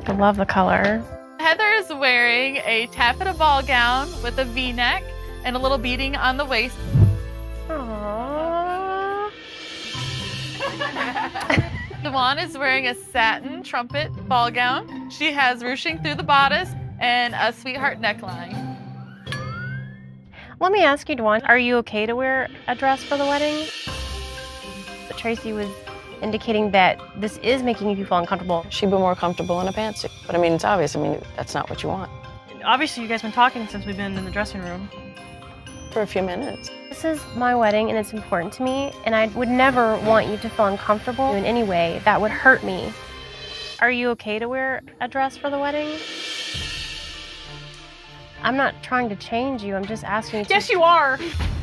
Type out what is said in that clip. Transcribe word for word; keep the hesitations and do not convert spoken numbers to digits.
I love the color. Heather is wearing a taffeta ball gown with a V-neck and a little beading on the waist. Aww. Dewan is wearing a satin trumpet ball gown. She has ruching through the bodice and a sweetheart neckline. Let me ask you, Dewan, are you okay to wear a dress for the wedding? But Tracy was indicating that this is making you feel uncomfortable. She'd be more comfortable in a pantsuit. But I mean, it's obvious. I mean, that's not what you want. Obviously, you guys have been talking since we've been in the dressing room. For a few minutes. This is my wedding and it's important to me, and I would never want you to feel uncomfortable in any way. That would hurt me. Are you okay to wear a dress for the wedding? I'm not trying to change you, I'm just asking you to- Yes, you are!